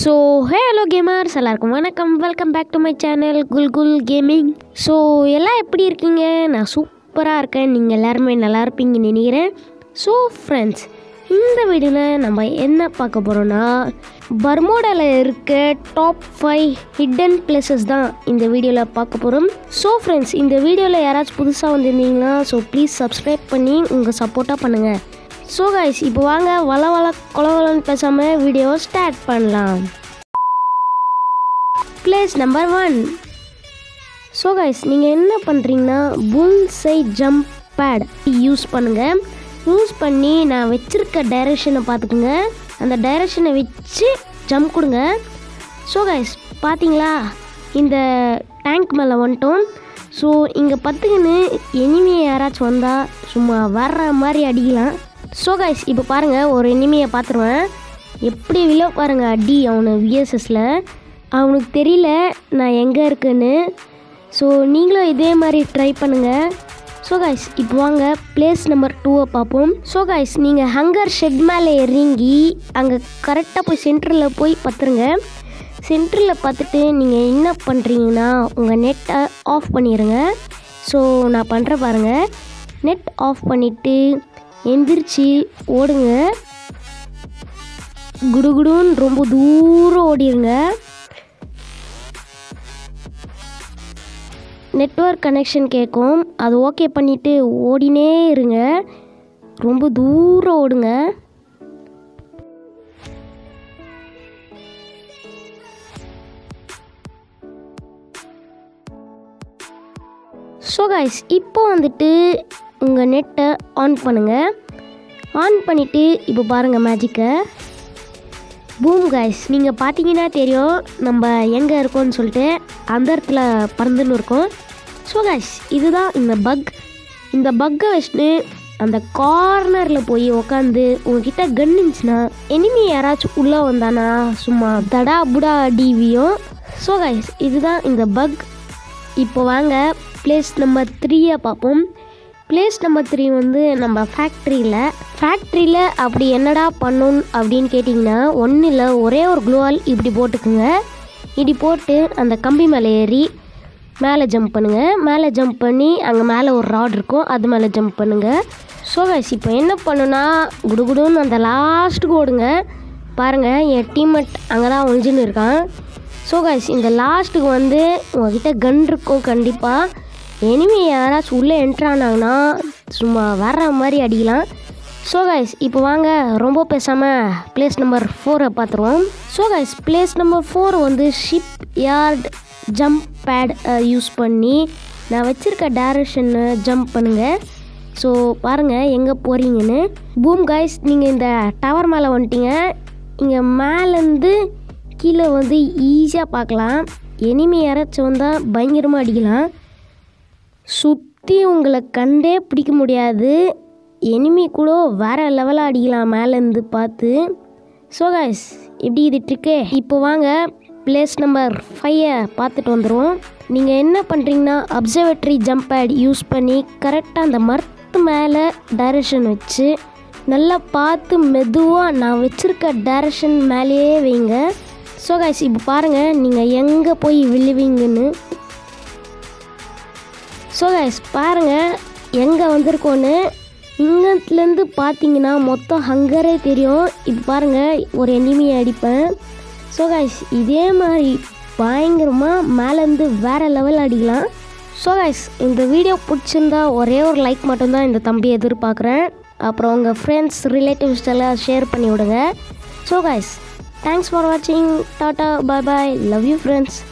So hello gamers எல்லாருக்கும் வணக்கம். Welcome back to my channel Gulgul gaming. So எல்லாம் எப்படி இருக்கீங்க? நான் சூப்பராக இருக்கேன். நீங்கள் எல்லாருமே நல்லா இருப்பீங்கன்னு நினைக்கிறேன். ஸோ ஃப்ரெண்ட்ஸ், இந்த வீடியோவில் நம்ம என்ன பார்க்க போகிறோன்னா, பர்மோடாவில் இருக்க டாப் 5 ஹிடன் பிளேசஸ் தான் இந்த வீடியோவில் பார்க்க போகிறோம். ஸோ ஃப்ரெண்ட்ஸ், இந்த வீடியோவில் யாராச்சும் புதுசாக வந்திருந்தீங்கன்னா ப்ளீஸ் சப்ஸ்கிரைப் பண்ணி உங்கள் சப்போர்ட்டாக பண்ணுங்கள். ஸோ கைஸ், இப்போ வாங்க கொலவலன்னு பேசாமல் வீடியோவை ஸ்டார்ட் பண்ணலாம். Place number 1. ஸோ கைஸ், நீங்கள் என்ன பண்ணுறீங்கன்னா, புல்சை ஜம்ப் பேட் யூஸ் பண்ணுங்கள். யூஸ் பண்ணி நான் வச்சுருக்க டைரெக்ஷனை பார்த்துக்குங்க. அந்த டைரெக்ஷனை வச்சு ஜம்ப் கொடுங்க. ஸோ கைஸ், பார்த்தீங்களா, இந்த டேங்க் மேலே வந்துட்டோம். ஸோ இங்கே பார்த்துக்கின்னு எனிமி யாராச்சும் வந்தால் சும்மா வர்ற மாதிரி அடிக்கலாம். ஸோ கைஸ், இப்போ பாருங்கள், ஒரு எனிமியை பார்த்துருவேன். எப்படி விழ பாருங்கள் அடி அவனு விஎஸ்எஸில். அவனுக்கு தெரியல நான் எங்கே இருக்குன்னு. ஸோ நீங்களும் இதே மாதிரி ட்ரை பண்ணுங்கள். ஸோ கைஸ், இப்போ வாங்க பிளேஸ் நம்பர் 2 பார்ப்போம். ஸோ கைஸ், நீங்கள் ஹங்கர் ஷெட் மேலே இறங்கி அங்கே கரெக்டாக போய் சென்டரில் போய் பார்த்துருங்க. சென்டரில் பார்த்துட்டு நீங்கள் என்ன பண்ணுறீங்கன்னா, உங்கள் நெட்டை ஆஃப் பண்ணிடுங்க. ஸோ நான் பண்ணுற பாருங்கள், நெட் ஆஃப் பண்ணிவிட்டு எந்திரிச்சு ஓடுங்க. குடுகுடுன்னு ரொம்ப தூரம் ஓடிடுங்க. நெட்வொர்க் கனெக்ஷன் கேட்கும், அது ஓகே பண்ணிவிட்டு ஓடினே இருங்க. ரொம்ப தூரம் ஓடுங்க. ஸோ கைஸ், இப்போ வந்துட்டு உங்கள் நெட்டை ஆன் பண்ணுங்கள். ஆன் பண்ணிவிட்டு இப்போ பாருங்கள் மேஜிக்கை. பூம் கைஸ், நீங்கள் பார்த்தீங்கன்னா தெரியும் நம்ம எங்கே இருக்கோம்னு சொல்லிட்டு. அந்த இடத்துல பறந்துன்னு இருக்கோம். ஸோ கைஸ், இதுதான் இந்த பக். இந்த பக்கை வச்சுட்டு அந்த கார்னரில் போய் உக்காந்து உங்ககிட்ட கன் இருந்துச்சுன்னா எனிமி யாராச்சும் உள்ளே வந்தானா சும்மா தடா புடா டிவியும். ஸோ கைஸ், இதுதான் இந்த பக். இப்போ வாங்க பிளேஸ் நம்பர் 3 பார்ப்போம். பிளேஸ் நம்பர் 3 வந்து நம்ம ஃபேக்ட்ரியில் அப்படி என்னடா பண்ணணும் அப்படின்னு கேட்டிங்கன்னா, ஒன்றும் இல்லை, ஒரே ஒரு க்ளோவால் இப்படி போட்டுக்குங்க. இப்படி போட்டு அந்த கம்பி மேலே ஏறி மேலே ஜம்ப் பண்ணுங்கள். மேலே ஜம்ப் பண்ணி அங்கே மேலே ஒரு ராட் இருக்கும், அது மேலே ஜம்ப் பண்ணுங்கள். ஸோ கைஸ், இப்போ என்ன பண்ணுன்னா, குடுகுடுன்னு அந்த லாஸ்ட்டுக்கு ஓடுங்க. பாருங்கள், என் டீம்மேட் அங்கே தான் ஒழிஞ்சுன்னு இருக்கான். ஸோ கைஸ், இந்த லாஸ்ட்டுக்கு வந்து உங்கள்கிட்ட கன் இருக்கும் கண்டிப்பாக. எனிமி யாராச்சும் உள்ளே என்ட்ரானாங்கன்னா சும்மா வர்ற மாதிரி அடிக்கலாம். ஸோ கைஸ், இப்போ வாங்க ரொம்ப பேசாமல் பிளேஸ் நம்பர் 4 பார்த்துருவோம். ஸோ கைஸ், பிளேஸ் நம்பர் 4 வந்து shipyard jump pad use பண்ணி நான் வச்சுருக்க டைரக்ஷனை ஜம்ப் பண்ணுங்கள். ஸோ பாருங்கள் எங்கே போகிறீங்கன்னு. பூம் கைஸ், நீங்கள் இந்த டவர் மேலே வந்துட்டீங்க. இங்கே மேலேருந்து கீழே வந்து ஈஸியாக பார்க்கலாம். எனிமி யாராச்சும் வந்தால் பயங்கரமாக அடிக்கலாம். சுற்றி உங்களை கண்டே பிடிக்க முடியாது. எனிமி கூட வேறு லெவலாக அடிக்கலாம் மேலேருந்து பார்த்து. ஸோ கைஸ், எப்படி இது ட்ரிக்கு. இப்போ வாங்க பிளேஸ் நம்பர் 5 பார்த்துட்டு வந்துடுவோம். நீங்கள் என்ன பண்ணுறீங்கன்னா, அப்சர்வேட்டரி ஜம்ப் பேட் யூஸ் பண்ணி கரெக்டாக அந்த மரத்து மேலே டைரக்ஷன் வச்சு நல்லா பார்த்து மெதுவாக நான் வச்சுருக்க டைரக்ஷன் மேலேயே வைங்க. ஸோ கைஸ், இப்போ பாருங்கள் நீங்கள் எங்கே போய் விழுவீங்கன்னு. ஸோ கைஸ், பாருங்கள் எங்கே வந்திருக்கோன்னு. இங்கத்துலேருந்து பார்த்தீங்கன்னா மொத்தம் ஹங்கரே தெரியும். இப்போ பாருங்கள், ஒரு எனிமியை அடிப்பேன். ஸோ கைஸ், இதே மாதிரி பயங்கரமாக மேலேருந்து வேறு லெவல் அடிக்கலாம். ஸோ கைஸ், இந்த வீடியோ பிடிச்சிருந்தா ஒரே ஒரு லைக் மட்டும்தான் இந்த தம்பி எதிர்பார்க்குறேன். அப்புறம் உங்கள் ஃப்ரெண்ட்ஸ் ரிலேட்டிவ்ஸ் எல்லாம் ஷேர் பண்ணி விடுங்க. ஸோ கைஸ், தேங்க்ஸ் ஃபார் வாட்சிங். டாட்டா, bye bye, love you friends.